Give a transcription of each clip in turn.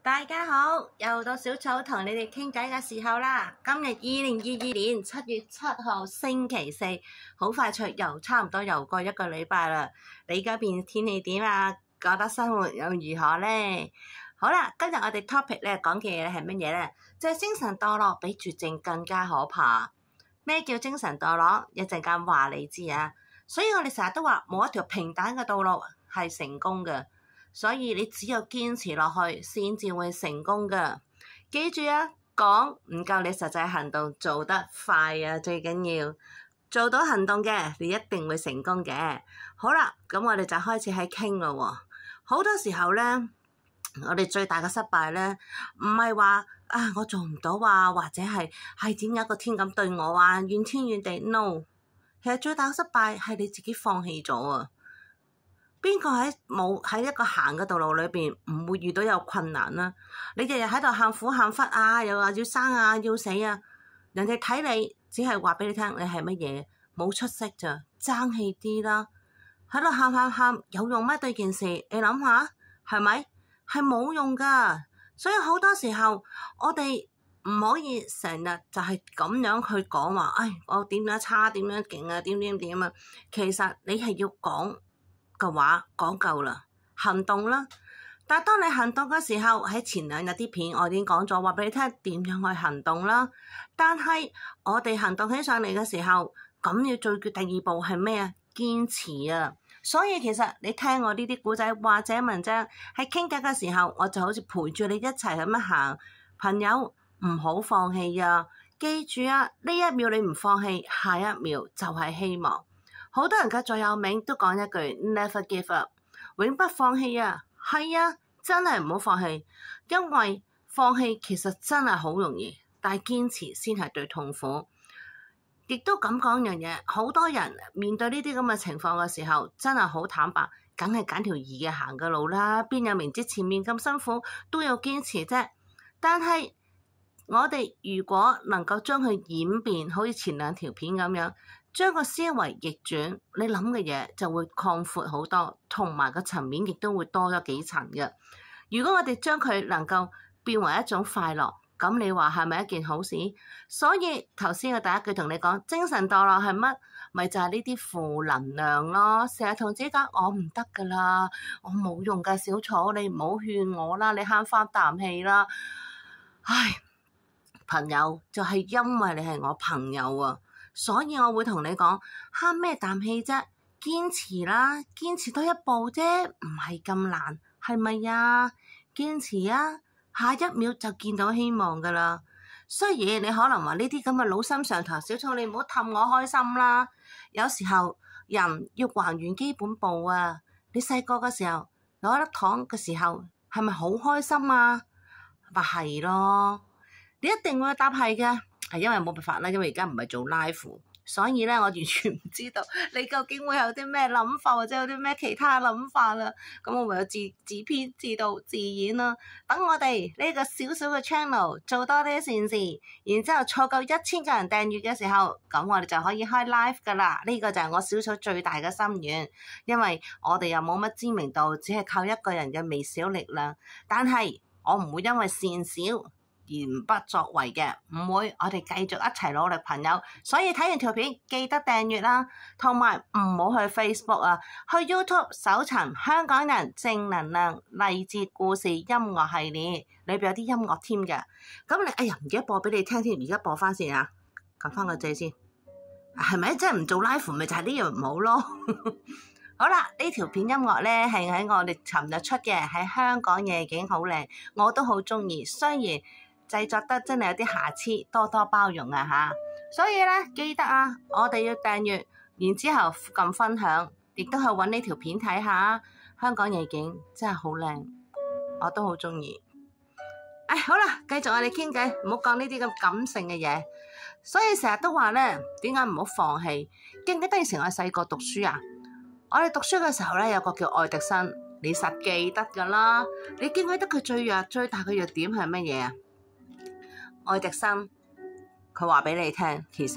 大家好，又到小草同你哋傾偈嘅時候啦。今日2022年7月7號星期四，好快脆又差唔多又過一個禮拜啦。你嗰邊天氣點啊？覺得生活又如何呢？好啦，今日我哋 topic 咧講嘅嘢係乜嘢呢？就係精神墮落比絕症更加可怕。咩叫精神墮落？一陣間話你知啊。所以我哋成日都話冇一條平坦嘅道路係成功嘅。所以你只有堅持落去，先至會成功㗎。記住啊，講唔夠你實際行動做得快啊，最緊要做到行動嘅，你一定會成功嘅。好啦，咁我哋就開始喺傾咯喎。好多時候咧，我哋最大嘅失敗咧，唔係話啊我做唔到啊，或者係點解個天咁對我啊，怨天怨地。No， 其實最大嘅失敗係你自己放棄咗啊。邊個喺一個行嘅道路裏邊唔會遇到有困難啦？你日日喺度喊苦喊忽啊，又話要生啊，要死啊，人哋睇你只係話俾你聽，你係乜嘢冇出息咋，爭氣啲啦！喺度喊有用咩？對件事你諗下係咪？係冇用噶。所以好多時候我哋唔可以成日就係咁樣去講話，我點樣差，點樣勁啊，點啊！其實你係要講嘅話講夠啦，行動啦。但係當你行動嘅時候，喺前兩日啲片我已經講咗，話俾你聽點樣去行動啦。但係我哋行動起上嚟嘅時候，咁要做嘅第二步係咩啊？堅持啊！所以其實你聽我呢啲故仔或者文章喺傾偈嘅時候，我就好似陪住你一齊咁樣行。朋友唔好放棄啊！記住啊，呢一秒你唔放棄，下一秒就係希望。好多人嘅座右銘都講一句 Never give up， 永不放棄啊！係啊，真係唔好放棄，因為放棄其實真係好容易，但係堅持先係最痛苦。亦都咁講樣嘢，好多人面對呢啲咁嘅情況嘅時候，真係好坦白，梗係揀條易嘅行嘅路啦。邊有明知前面咁辛苦都要堅持啫？但係我哋如果能夠將佢演變，好似前兩條片咁樣，將個思維逆轉，你諗嘅嘢就會擴闊好多，同埋個層面亦都會多咗幾層嘅。如果我哋將佢能夠變為一種快樂，咁你話係咪一件好事？所以頭先我第一句同你講，精神墮落係乜？咪就係呢啲負能量咯。成日同自己講我唔得噶啦，我冇用噶，小草你唔好勸我啦，你慳翻啖氣啦。唉，朋友就係因為你係我朋友啊，所以我會同你講，慳咩啖氣啫？堅持啦，堅持多一步啫，唔係咁難，係咪啊？堅持啊，下一秒就見到希望噶啦。雖然你可能話呢啲咁嘅老生常談，小草你唔好氹我開心啦。有時候人要還原基本步啊。你細個嘅時候攞一粒糖嘅時候，係咪好開心啊？咪係咯。你一定會答係嘅，係因為冇辦法啦，因為而家唔係做 live， 所以咧我完全唔知道你究竟會有啲咩諗法，或者有啲咩其他諗法啦。咁我唯有自編自導自演啦。等我哋呢個小小嘅 channel 做多啲善事，然之後湊夠1000個人訂閱嘅時候，咁我哋就可以開 live 噶啦。呢個就係我小草最大嘅心願，因為我哋又冇乜知名度，只係靠一個人嘅微小力量。但係我唔會因為善小而唔不作為嘅，唔會，我哋繼續一齊努力，朋友。所以睇完條片記得訂閱啦，同埋唔好去 Facebook 啊，去 YouTube 搜尋香港人正能量勵志故事音樂系列，裏邊有啲音樂添嘅。咁你唔記得播俾你聽添，而家播翻先啊，撳翻個掣先，係咪真係唔做 live 咪就係呢樣唔好咯？好啦，呢條片音樂咧係喺我哋尋日出嘅，喺香港夜景好靚，我都好中意，雖然製作得真係有啲瑕疵，多多包容啊吓！所以咧記得啊，我哋要訂閱，然之後撳分享，亦都去搵呢條片睇下。香港夜景真係好靚，我都好中意。好啦，繼續我哋傾偈，唔好講呢啲咁感性嘅嘢。所以成日都話咧，點解唔好放棄？記唔記得以前我細個讀書啊？我哋讀書嘅時候咧，有個叫愛迪生，你實記得噶啦。你記唔記得佢最大嘅弱點係乜嘢啊？愛迪生佢話俾你聽，其實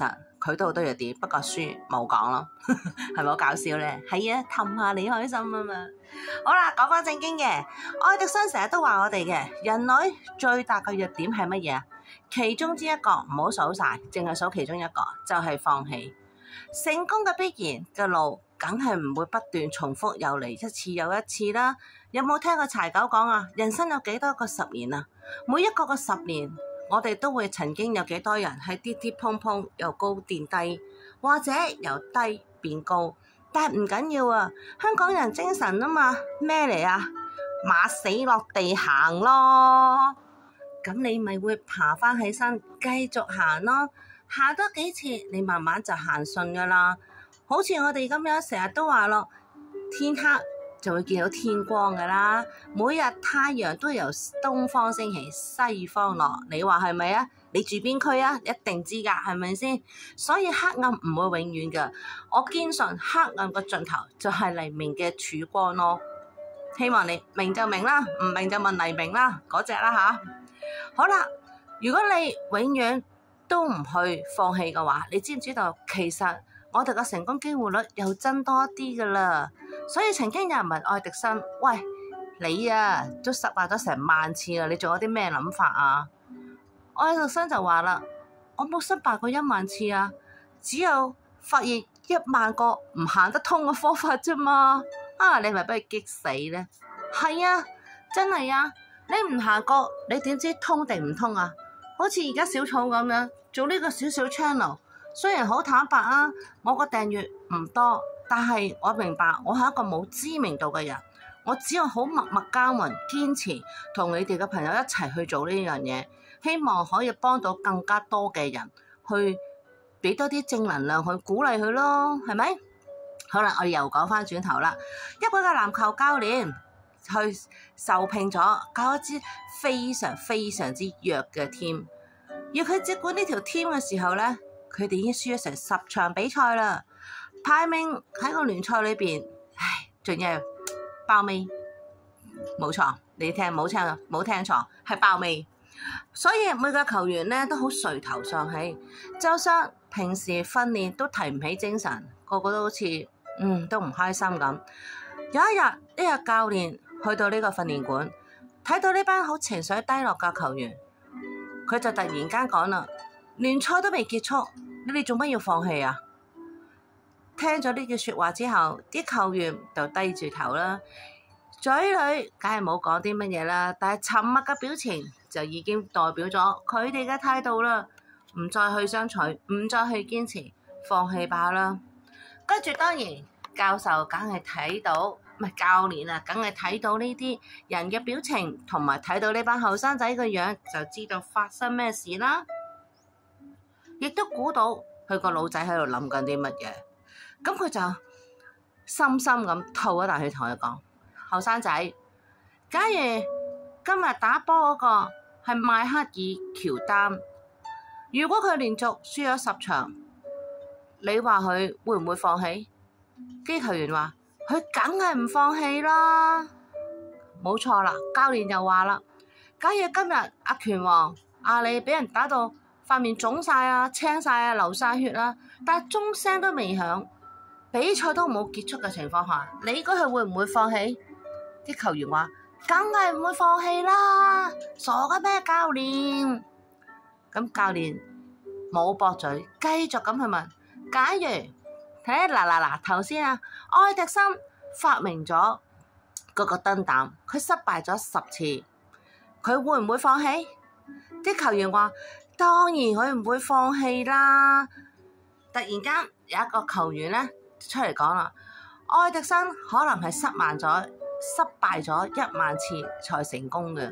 佢都好多弱點，不過輸冇講咯，係咪好搞笑咧？係啊，氹下你開心啊嘛。好啦，講翻正經嘅，愛迪生成日都話我哋嘅人類最大嘅弱點係乜嘢啊？其中之一個唔好數晒，淨係數其中一個就係放棄。成功嘅必然嘅路，梗係唔會不斷重複又嚟一次又一次啦。有冇聽過柴狗講啊？人生有幾多個10年啊？每一個10年，我哋都會曾經有幾多人喺跌跌碰碰，由高變低，或者由低變高。但係唔緊要啊，香港人精神啊嘛，咩嚟啊？馬死落地行咯，咁你咪會爬翻起身，繼續行咯。行多幾次，你慢慢就行順噶啦。好似我哋咁樣，成日都話咯，天黑就會見到天光噶啦。每日太陽都由東方升起，西方落，你話係咪啊？你住邊區啊？一定知噶，係咪先？所以黑暗唔會永遠噶，我堅信黑暗嘅盡頭就係黎明嘅曙光咯。希望你明就明啦，唔明就問黎明啦，嗰隻啦吓。好啦，如果你永遠都唔去放棄嘅話，你知唔知道其實我哋嘅成功機會率又增多啲噶啦？所以曾經有人問愛迪生：喂，你啊都失敗咗成萬次啦，你仲有啲咩諗法啊？愛迪生就話啦：我冇失敗過1萬次啊，只有發現1萬個唔行得通嘅方法啫嘛。啊，你咪俾佢激死咧？係啊，真係啊，你唔行過，你點知通定唔通啊？好似而家小草咁樣做呢個小小 channel， 雖然好坦白啊，我個訂閱唔多，但係我明白我係一個冇知名度嘅人，我只有好默默耕耘，堅持同你哋嘅朋友一齊去做呢樣嘢，希望可以幫到更加多嘅人，去俾多啲正能量去鼓勵佢咯，係咪？好啦，我哋又講翻轉頭啦，一位嘅籃球教練去受聘咗教一支非常非常之弱嘅 team， 要佢接管呢條 team 嘅時候咧，佢哋已經輸咗成10場比賽啦，排名喺個聯賽裏邊，唉，仲要爆尾，冇錯，你冇聽錯，係爆尾。所以每個球員咧都好垂頭喪氣，就算平時訓練都提唔起精神，個個都好似都唔開心咁。有一日呢個教練去到呢個訓練館，睇到呢班好情緒低落嘅球員，佢就突然間講啦：聯賽都未結束，你哋做乜要放棄啊？聽咗呢句說話之後，啲球員就低住頭啦，嘴裏梗係冇講啲乜嘢啦，但係沉默嘅表情就已經代表咗佢哋嘅態度啦，唔再去相取，唔再去堅持，放棄吧啦。跟住當然教授梗係睇到，唔係教練啊，梗係睇到呢啲人嘅表情，同埋睇到呢班後生仔嘅樣，就知道發生咩事啦。亦都估到佢個腦仔喺度諗緊啲乜嘢，咁佢就深深咁吐一啖氣同佢講：後生仔，假如今日打波嗰個係邁克爾喬丹，如果佢連續輸咗10場，你話佢會唔會放棄？啲球員話：佢梗係唔放棄啦。冇錯啦，教練又話啦：假如今日阿拳王阿里俾人打到塊面腫晒啊、青晒啊、流晒血啦，但係鐘聲都未響，比賽都冇結束嘅情況下，你估佢會唔會放棄？啲球員話：梗係唔會放棄啦，傻嘅咩教練？咁教練冇駁嘴，繼續咁去問：假如睇嗱，頭先啊，愛迪生發明咗嗰個燈膽，佢失敗咗10次，佢會唔會放棄？啲球員話：當然佢唔會放棄啦。突然間有一個球員咧出嚟講啦：愛迪生可能係失敗咗1萬次才成功嘅。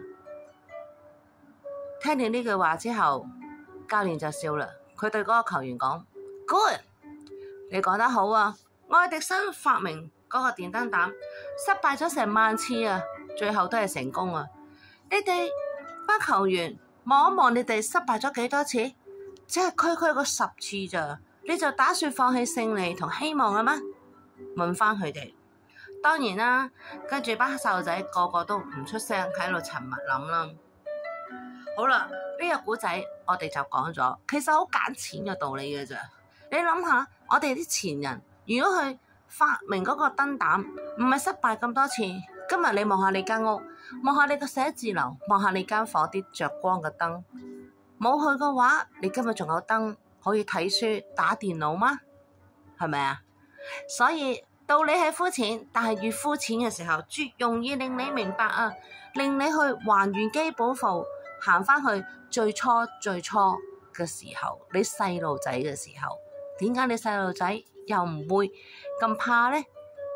聽見呢句話之後，教練就笑啦。佢對嗰個球員講：Good， 你講得好啊！愛迪生發明嗰個電燈膽，失敗咗成萬次啊，最後都係成功啊！你哋班球員望一望，你哋失敗咗幾多次？只係區個10次咋？你就打算放棄勝利同希望啦咩？問翻佢哋。當然啦，跟住班細路仔個個都唔出聲，喺度沉默諗啦。好啦，呢個古仔我哋就講咗，其實好簡淺嘅道理嘅咋。 你諗下，我哋啲前人如果佢發明嗰個燈膽唔係失敗咁多次，今日你望下你間屋，望下你個寫字樓，望下你間房啲着光嘅燈，冇佢嘅話，你今日仲有燈可以睇書打電腦嗎？係咪啊？所以道理係膚淺，但係越膚淺嘅時候，越容易令你明白啊，令你去還原基本步，行翻去最初嘅時候，你細路仔嘅時候，點解你細路仔又唔會咁怕呢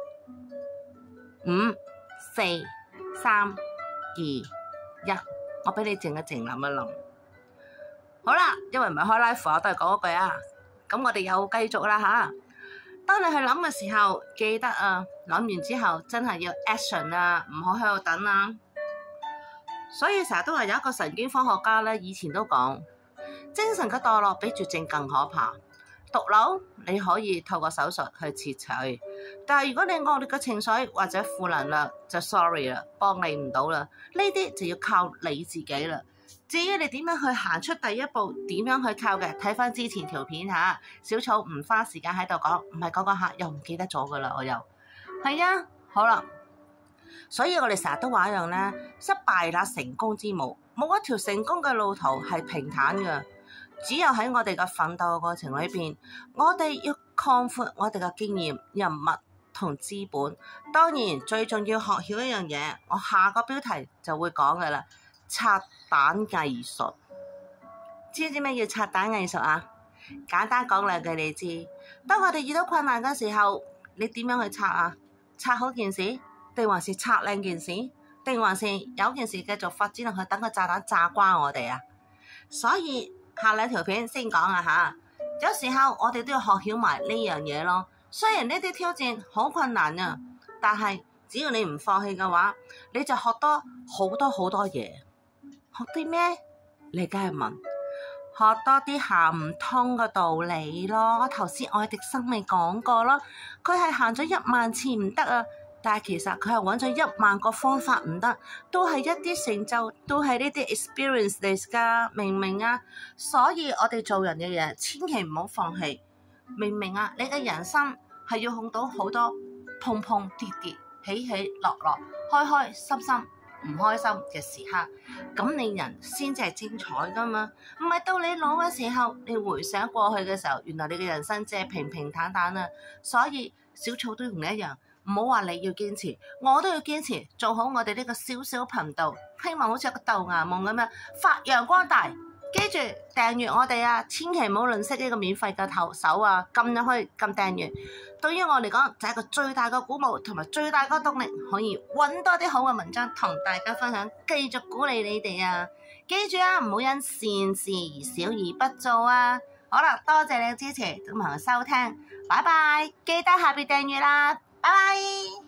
？5、4、3、2、1，我俾你靜一靜，諗一諗。好啦，因為唔係開 live，我都係講嗰句啊。咁我哋又繼續啦吓。當你去諗嘅時候，記得啊，諗完之後真係要 action 啊，唔好喺度等啊。所以成日都話有一個神經科學家咧，以前都講，精神嘅墮落比絕症更可怕。毒瘤你可以透過手術去切除，但係如果你惡劣嘅情緒或者負能量，就 sorry 啦，幫你唔到啦。呢啲就要靠你自己啦。至於你點樣去行出第一步，點樣去靠嘅，睇翻之前條片吓。小草唔花時間喺度講，唔係嗰個客又唔記得咗噶啦，我又係啊，好啦。所以我哋成日都話一樣咧，失敗啦，成功之母，冇一條成功嘅路途係平坦嘅。只有喺我哋嘅奮鬥嘅過程裏邊，我哋要擴闊我哋嘅經驗、人脈同資本。當然最重要學曉一樣嘢，我下個標題就會講嘅啦，拆彈藝術。知唔知咩叫拆彈藝術啊？簡單講兩句你知。當我哋遇到困難嘅時候，你點樣去拆啊？拆好件事，定還是拆靚件事，定還是有件事繼續發展落去，等個炸彈炸瓜我哋啊？所以下兩條片先講啊吓。有時候我哋都要學曉埋呢樣嘢咯。雖然呢啲挑戰好困難啊，但係只要你唔放棄嘅話，你就學多好多嘢。學啲咩？你梗係問。學多啲行唔通嘅道理咯。頭先愛迪生咪講過咯，佢係行咗1萬次唔得啊，但係其實佢係揾咗1萬個方法唔得，都係一啲成就，都係呢啲 experience 嚟噶，明唔明啊？所以我哋做人嘅嘢，千祈唔好放棄，明唔明啊？你嘅人生係要碰到好多碰碰跌跌、起起落落、開開心心、唔開心嘅時刻，咁你人先至係精彩噶嘛。唔係到你老嘅時候，你回想過去嘅時候，原來你嘅人生只係平平坦坦啊。所以小草都同你一樣，唔好話你要堅持，我都要堅持做好我哋呢個小小頻道，希望好似一個豆芽夢咁樣發揚光大。記住訂閱我哋啊，千祈唔好吝嗇呢個免費嘅投手啊，撳入去撳訂閱。對於我嚟講就係一個最大嘅鼓舞同埋最大嘅動力，可以揾多啲好嘅文章同大家分享，繼續鼓勵你哋啊！記住啊，唔好因善事而小而不做啊！好啦，多謝你嘅支持同埋收聽，拜拜！記得下邊訂閱啦，拜拜。